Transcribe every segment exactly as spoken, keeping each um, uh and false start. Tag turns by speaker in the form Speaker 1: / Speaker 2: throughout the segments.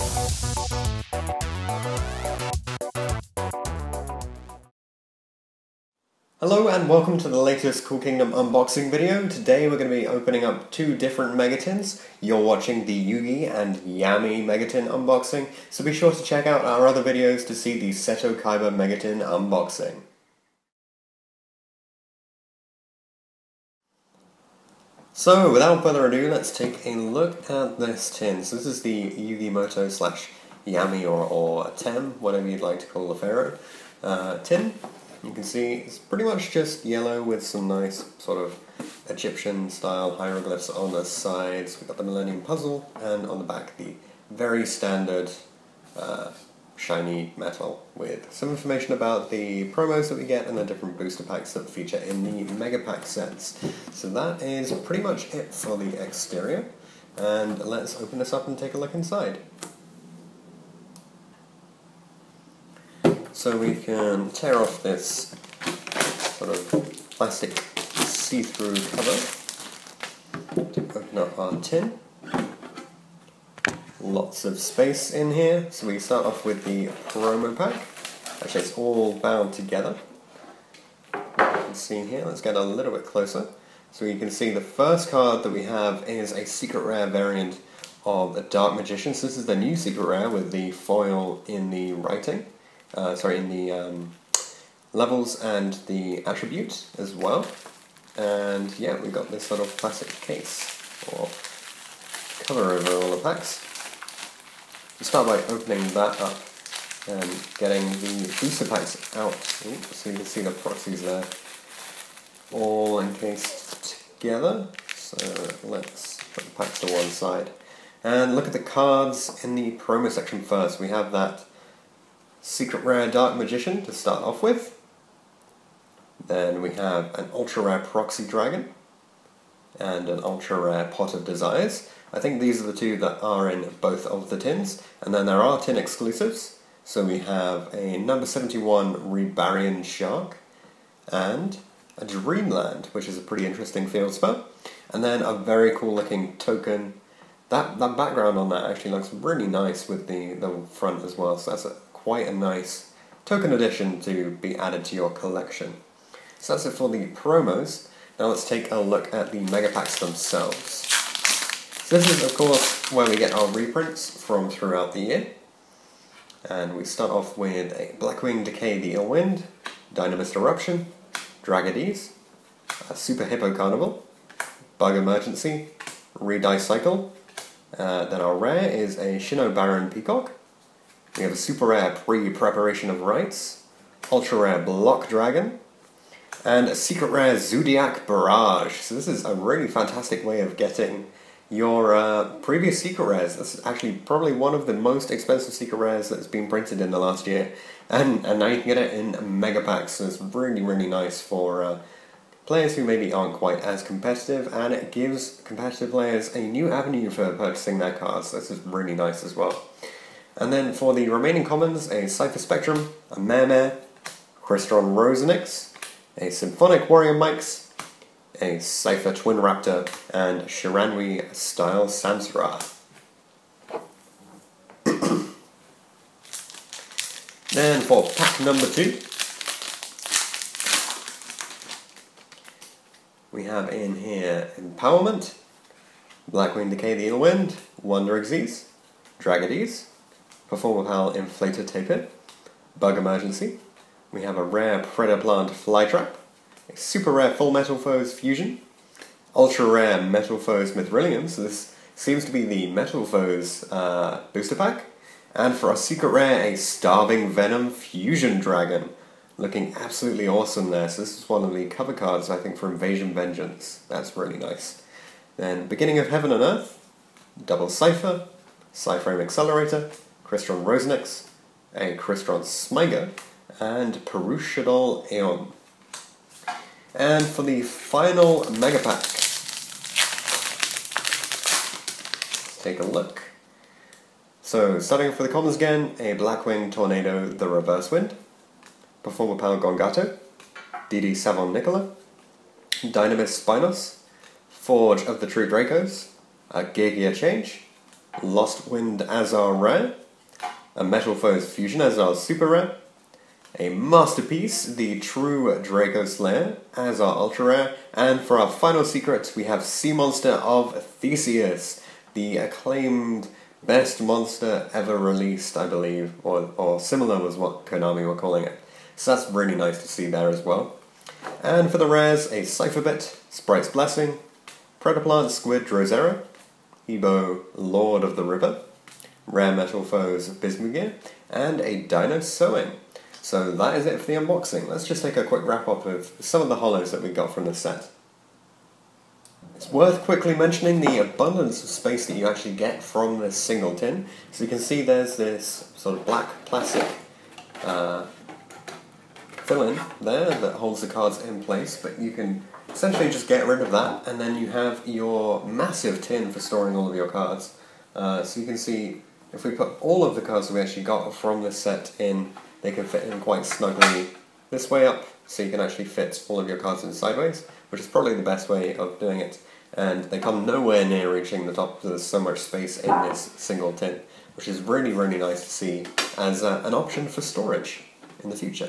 Speaker 1: Hello and welcome to the latest Cool Kingdom unboxing video. Today we're going to be opening up two different Megatins. You're watching the Yugi and Yami Megatin unboxing, so be sure to check out our other videos to see the Seto Kaiba Megatin unboxing. So without further ado, let's take a look at this tin. So this is the Yugimoto slash Yami or, or Tem, whatever you'd like to call the Pharaoh, uh, tin. You can see it's pretty much just yellow with some nice sort of Egyptian style hieroglyphs on the sides. We've got the Millennium Puzzle, and on the back the very standard uh, shiny metal with some information about the promos that we get and the different booster packs that feature in the Mega Pack sets. So that is pretty much it for the exterior, and let's open this up and take a look inside. So we can tear off this sort of plastic see-through cover to open up our tin. Lots of space in here, so we start off with the promo pack. Actually, it's all bound together. You can see here, let's get a little bit closer. So you can see the first card that we have is a secret rare variant of the Dark Magician. So this is the new secret rare with the foil in the writing. Uh, sorry, in the um, levels and the attribute as well. And yeah, we've got this sort of plastic case or cover over all the packs. We start by opening that up and getting the booster packs out. Ooh, so you can see the proxies there, all encased together. So let's put the packs to one side and look at the cards in the promo section first. We have that secret rare Dark Magician to start off with. Then we have an ultra rare Proxy Dragon and an ultra rare Pot of Desires. I think these are the two that are in both of the tins. And then there are tin exclusives. So we have a number seventy-one Rebarian Shark and a Dreamland, which is a pretty interesting field spell. And then a very cool looking token. That, that background on that actually looks really nice with the, the front as well. So that's a quite a nice token addition to be added to your collection. So that's it for the promos. Now let's take a look at the Mega Packs themselves. So this is of course where we get our reprints from throughout the year. And we start off with a Blackwing Decay the Illwind, Dynamist Eruption, Dragades, a Super Hippo Carnival, Bug Emergency, Redice Cycle. Uh, then our rare is a Shino Baron Peacock. We have a super rare Pre-Preparation of Rites, ultra rare Block Dragon, and a secret rare Zodiac Barrage. So this is a really fantastic way of getting your uh, previous secret rares. This is actually probably one of the most expensive secret rares that's been printed in the last year, and, and now you can get it in Mega Packs, so it's really, really nice for uh, players who maybe aren't quite as competitive, and it gives competitive players a new avenue for purchasing their cards. This is really nice as well. And then for the remaining commons, a Cypher Spectrum, a Mermare, Crystron Rosenix, a Symphonic Warrior Mix, a Cypher Twin Raptor, and Shiranui Style Sansra. Then for pack number two, we have in here Empowerment, Blackwing Decay the Illwind, Wonder Xyz, Dragades, Performer Pal Inflator Tapir, Bug Emergency. We have a rare Predaplant Flytrap, a super rare Full Metal Foes Fusion, ultra rare Metal Foes Mithrilium, so this seems to be the Metal Foes uh, booster pack, and for our secret rare, a Starving Venom Fusion Dragon, looking absolutely awesome there. So this is one of the cover cards, I think, for Invasion Vengeance. That's really nice. Then Beginning of Heaven and Earth, Double Cypher, Cyframe Accelerator, Crystron Rosenix, a Crystron Smyger, and Perushadol Aeon. And for the final Mega Pack, let's take a look. So, starting off with the commons again, a Blackwing Tornado the Reverse Wind, Performer Pal Gongato, D D Savon Nicola, Dynamist Spinos, Forge of the True Dracos, a Gear Gear Change, Lost Wind Azar Rare, a Metal Foes Fusion Azar Super Rare, a Masterpiece, the True Draco Slayer, Azar Ultra Rare, and for our final secret we have Sea Monster of Theseus, the acclaimed best monster ever released, I believe, or, or similar was what Konami were calling it. So that's really nice to see there as well. And for the rares, a Cypher Bit, Sprite's Blessing, Predaplant Squid Drosera, Ebo Lord of the River, Rare Metal Foes Bismugear, and a Dino Sewing. So that is it for the unboxing. Let's just take a quick wrap up of some of the holos that we got from the set. It's worth quickly mentioning the abundance of space that you actually get from this single tin. So you can see there's this sort of black plastic uh, fill-in there that holds the cards in place, but you can essentially just get rid of that, and then you have your massive tin for storing all of your cards. Uh, so you can see if we put all of the cards that we actually got from this set in, they can fit in quite snugly this way up, so you can actually fit all of your cards in sideways, which is probably the best way of doing it. And they come nowhere near reaching the top because there's so much space in this single tin, which is really, really nice to see as uh, an option for storage in the future.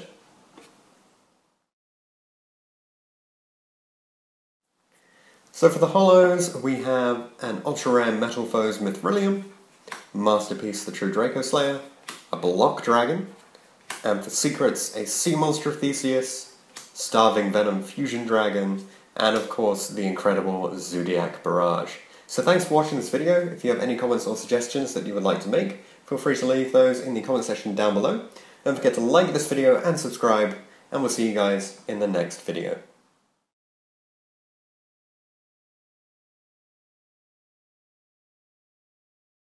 Speaker 1: So for the holos, we have an Ultra Rare Metal Foes Mithrilium, Masterpiece the True Draco Slayer, a Block Dragon, and for secrets, a Sea Monster of Theseus, Starving Venom Fusion Dragon, and of course the incredible Zodiac Barrage. So thanks for watching this video. If you have any comments or suggestions that you would like to make, feel free to leave those in the comment section down below. Don't forget to like this video and subscribe, and we'll see you guys in the next video.